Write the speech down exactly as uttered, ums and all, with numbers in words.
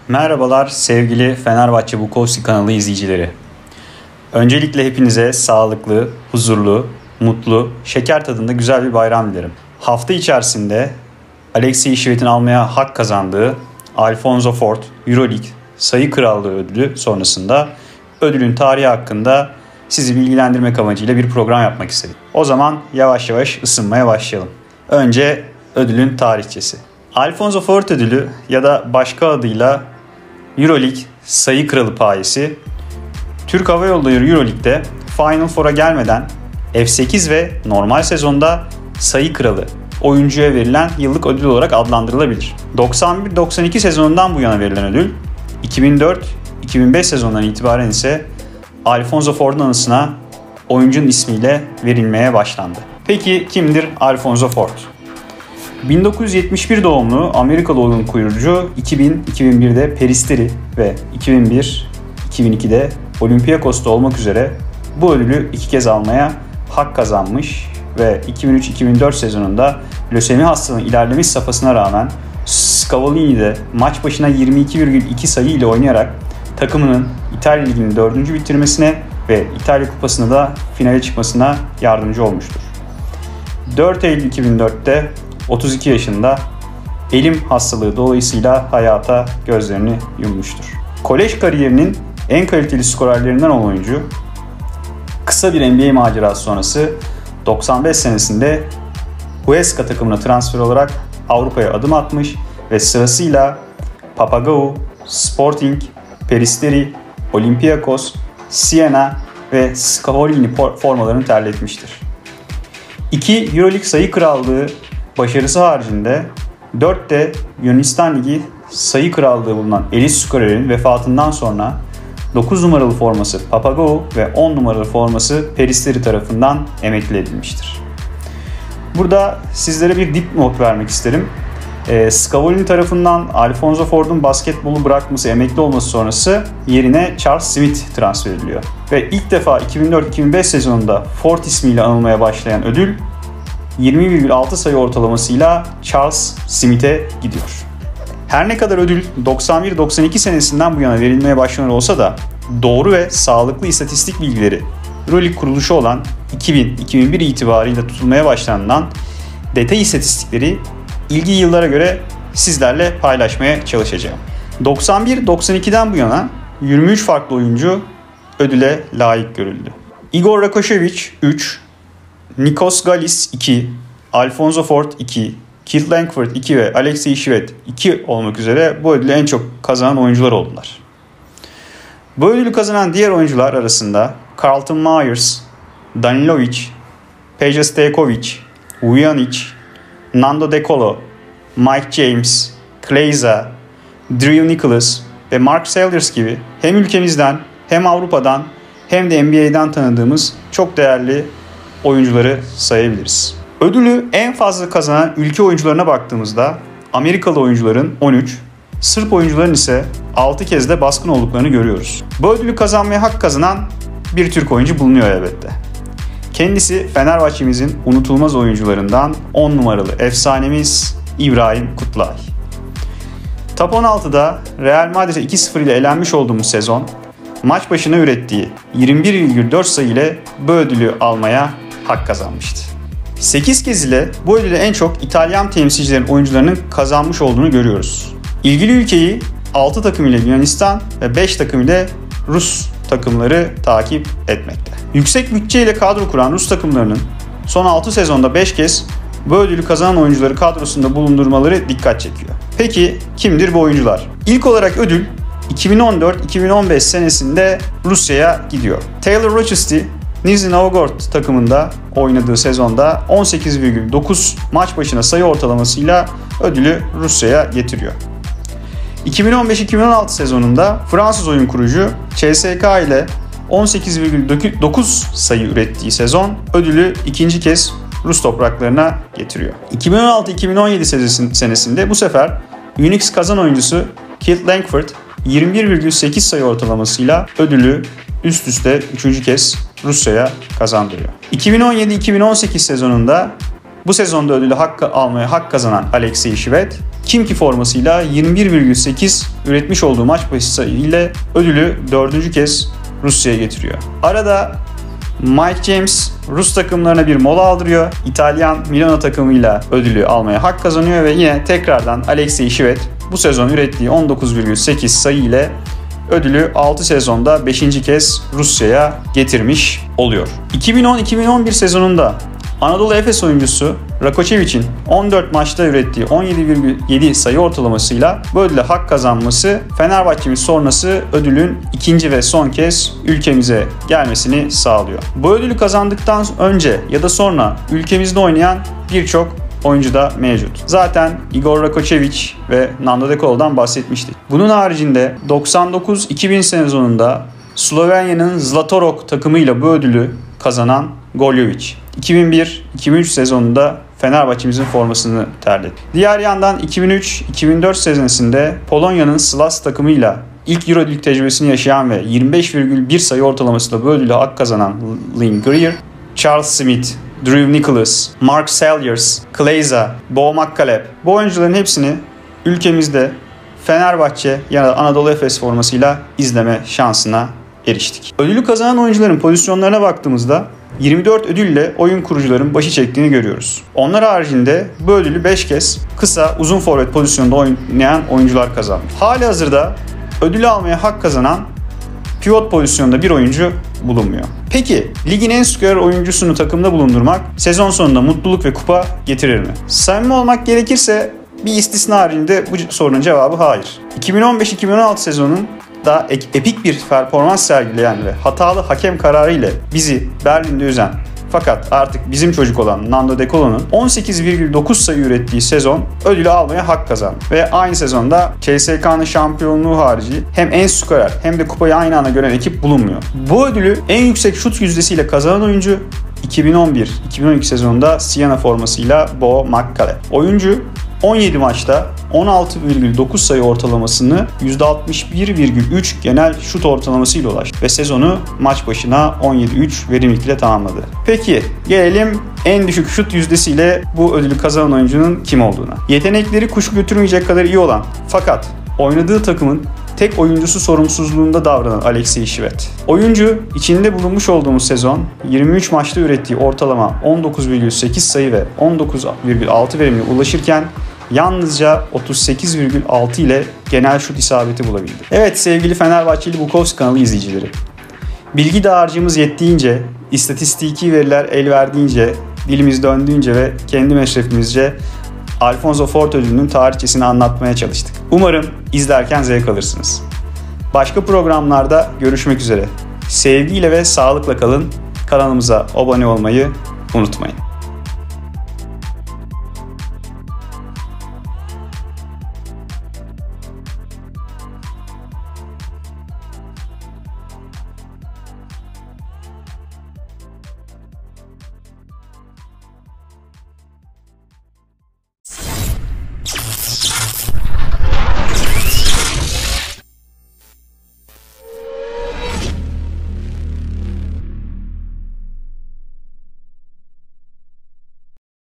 Merhabalar sevgili Fenerbahçe Bukowski kanalı izleyicileri. Öncelikle hepinize sağlıklı, huzurlu, mutlu, şeker tadında güzel bir bayram dilerim. Hafta içerisinde Alexey Shved'in almaya hak kazandığı Alfonso Ford Euroleague Sayı Krallığı ödülü sonrasında ödülün tarihi hakkında sizi bilgilendirmek amacıyla bir program yapmak istedim. O zaman yavaş yavaş ısınmaya başlayalım. Önce ödülün tarihçesi. Alfonso Ford ödülü ya da başka adıyla Euroleague Sayı Kralı payesi, Türk Hava Yolları Euroleague'de Final Four'a gelmeden F sekiz ve normal sezonda Sayı Kralı oyuncuya verilen yıllık ödül olarak adlandırılabilir. doksan bir doksan iki sezonundan bu yana verilen ödül, iki bin dört iki bin beş sezonundan itibaren ise Alfonso Ford'un anısına oyuncunun ismiyle verilmeye başlandı. Peki kimdir Alfonso Ford? bin dokuz yüz yetmiş bir doğumlu Amerikalı oyun kurucu, iki bin iki bin birde Peristeri ve iki bin bir iki bin ikide Olympiakos'ta olmak üzere bu ödülü iki kez almaya hak kazanmış ve iki bin üç iki bin dört sezonunda lösemi hastalığının ilerlemiş safhasına rağmen Scavolini'de maç başına yirmi iki virgül iki sayı ile oynayarak takımının İtalya Ligi'ni dördüncü bitirmesine ve İtalya Kupası'nda da finale çıkmasına yardımcı olmuştur. dört Eylül iki bin dörtte otuz iki yaşında elim hastalığı dolayısıyla hayata gözlerini yummuştur. Kolej kariyerinin en kaliteli skorerlerinden olan oyuncu, kısa bir N B A macerası sonrası doksan beş senesinde Huesca takımına transfer olarak Avrupa'ya adım atmış ve sırasıyla Papagao, Sporting, Peristeri, Olympiakos, Siena ve Scavolini formalarını terletmiştir. İki Euroleague Sayı Krallığı başarısı haricinde dört de Yunanistan Ligi Sayı Krallığı bulunan elit skorerin vefatından sonra dokuz numaralı forması Papagao ve on numaralı forması Peristeri tarafından emekli edilmiştir. Burada sizlere bir dipnot vermek isterim. E, Scavolini tarafından Alfonso Ford'un basketbolu bırakması, emekli olması sonrası yerine Charles Smith transfer ediliyor. Ve ilk defa iki bin dört iki bin beş sezonunda Ford ismiyle anılmaya başlayan ödül yirmi virgül altı sayı ortalamasıyla Charles Smith'e gidiyor. Her ne kadar ödül doksan bir doksan iki senesinden bu yana verilmeye başlanıyor olsa da doğru ve sağlıklı istatistik bilgileri Euroleague kuruluşu olan iki bin iki bin bir itibarıyla tutulmaya başlandığından detay istatistikleri ilgili yıllara göre sizlerle paylaşmaya çalışacağım. doksan bir doksan ikiden bu yana yirmi üç farklı oyuncu ödüle layık görüldü. Igor Rakošević üç, Nikos Galis iki, Alfonso Ford iki, Keith Langford iki ve Alexey Shved iki olmak üzere bu ödülü en çok kazanan oyuncular oldular. Bu ödülü kazanan diğer oyuncular arasında Carlton Myers, Danilovic, Peja Stojkovic, Vujanic, Nando De Colo, Mike James, Kleiza, Drew Nicholas ve Mark Sellers gibi hem ülkemizden hem Avrupa'dan hem de N B A'den tanıdığımız çok değerli oyuncuları sayabiliriz. Ödülü en fazla kazanan ülke oyuncularına baktığımızda Amerikalı oyuncuların on üç, Sırp oyuncuların ise altı kez de baskın olduklarını görüyoruz. Bu ödülü kazanmaya hak kazanan bir Türk oyuncu bulunuyor elbette. Kendisi Fenerbahçe'mizin unutulmaz oyuncularından on numaralı efsanemiz İbrahim Kutlay. Top on altıda Real Madrid'e iki sıfır ile elenmiş olduğumuz sezon maç başına ürettiği yirmi bir virgül dört sayı ile bu ödülü almaya hak kazanmıştı. sekiz kez ile bu ödülü en çok İtalyan temsilcilerin oyuncularının kazanmış olduğunu görüyoruz. İlgili ülkeyi altı takım ile Yunanistan ve beş takım ile Rus takımları takip etmekte. Yüksek bütçeyle kadro kuran Rus takımlarının son altı sezonda beş kez bu ödülü kazanan oyuncuları kadrosunda bulundurmaları dikkat çekiyor. Peki kimdir bu oyuncular? İlk olarak ödül iki bin on dört iki bin on beş senesinde Rusya'ya gidiyor. Taylor Rochesty, Nizhny Novgorod takımında oynadığı sezonda on sekiz virgül dokuz maç başına sayı ortalamasıyla ödülü Rusya'ya getiriyor. iki bin on beş iki bin on altı sezonunda Fransız oyun kurucu C S K ile on sekiz virgül dokuz sayı ürettiği sezon ödülü ikinci kez Rus topraklarına getiriyor. iki bin on altı iki bin on yedi senesinde bu sefer Unix kazan oyuncusu Keith Langford yirmi bir virgül sekiz sayı ortalamasıyla ödülü üst üste üçüncü kez Rusya'ya kazandırıyor. iki bin on yedi iki bin on sekiz sezonunda bu sezonda ödülü hakkı almaya hak kazanan Alexey Shved, Kimki formasıyla yirmi bir virgül sekiz üretmiş olduğu maç başı sayı ile ödülü dördüncü kez Rusya'ya getiriyor. Arada Mike James Rus takımlarına bir mola aldırıyor. İtalyan Milano takımıyla ödülü almaya hak kazanıyor ve yine tekrardan Alexey Shved bu sezon ürettiği on dokuz virgül sekiz sayı ile ödülü altı sezonda beşinci kez Rusya'ya getirmiş oluyor. iki bin on iki bin on bir sezonunda Anadolu Efes oyuncusu Rakočević'in on dört maçta ürettiği on yedi virgül yedi sayı ortalamasıyla bu ödüle hak kazanması Fenerbahçe'miz sonrası ödülün ikinci ve son kez ülkemize gelmesini sağlıyor. Bu ödülü kazandıktan önce ya da sonra ülkemizde oynayan birçok oyuncu da mevcut. Zaten Igor Rakočević ve Nando De Colo'dan bahsetmiştik. Bunun haricinde doksan dokuz iki bin sezonunda Slovenya'nın Zlatorog takımıyla bu ödülü kazanan Goljović. iki bin bir iki bin üç sezonunda Fenerbahçe'mizin formasını terletti. Diğer yandan iki bin üç iki bin dört senesinde Polonya'nın Slas takımıyla ilk Euroleague tecrübesini yaşayan ve yirmi beş virgül bir sayı ortalamasıyla bu ödülü hak kazanan Lynn Greer, Charles Smith, Drew Nicholas, Mark Selliers, Kleiza, Bo McCaleb bu oyuncuların hepsini ülkemizde Fenerbahçe ya da Anadolu Efes formasıyla izleme şansına eriştik. Ödülü kazanan oyuncuların pozisyonlarına baktığımızda yirmi dört ödülle oyun kurucuların başı çektiğini görüyoruz. Onlar haricinde bu ödülü beş kez kısa uzun forvet pozisyonunda oynayan oyuncular kazanmış. Halihazırda ödülü almaya hak kazanan pivot pozisyonda bir oyuncu bulunmuyor. Peki ligin en skorer oyuncusunu takımda bulundurmak sezon sonunda mutluluk ve kupa getirir mi? Samimi olmak gerekirse bir istisna haricinde bu sorunun cevabı hayır. iki bin on beş iki bin on altı sezonun da epik bir performans sergileyen ve hatalı hakem kararı ile bizi Berlin'de üzen fakat artık bizim çocuk olan Nando De Colo'nun on sekiz virgül dokuz sayı ürettiği sezon ödülü almaya hak kazandı. Ve aynı sezonda C S K'nın şampiyonluğu harici hem en skorer hem de kupayı aynı anda gören ekip bulunmuyor. Bu ödülü en yüksek şut yüzdesiyle kazanan oyuncu iki bin on bir iki bin on iki sezonunda Siena formasıyla Bo McCaleb. Oyuncu on yedi maçta on altı virgül dokuz sayı ortalamasını yüzde altmış bir virgül üç genel şut ortalamasıyla ulaştı ve sezonu maç başına on yedi virgül üç verimlilikle tamamladı. Peki gelelim en düşük şut yüzdesiyle bu ödülü kazanan oyuncunun kim olduğuna. Yetenekleri kuşku götürmeyecek kadar iyi olan fakat oynadığı takımın tek oyuncusu sorumsuzluğunda davranan Alexey Shved. Oyuncu içinde bulunmuş olduğumuz sezon yirmi üç maçta ürettiği ortalama on dokuz virgül sekiz sayı ve on dokuz virgül altı verimine ulaşırken yalnızca otuz sekiz virgül altı ile genel şut isabeti bulabildi. Evet sevgili Fenerbahçeli Bukowski kanalı izleyicileri. Bilgi dağarcığımız yettiğince, istatistiki veriler el verdiğince, dilimiz döndüğünce ve kendi meşrefimizce Alfonso Fort ödülünün tarihçesini anlatmaya çalıştık. Umarım izlerken zevk alırsınız. Başka programlarda görüşmek üzere. Sevgiyle ve sağlıkla kalın. Kanalımıza abone olmayı unutmayın.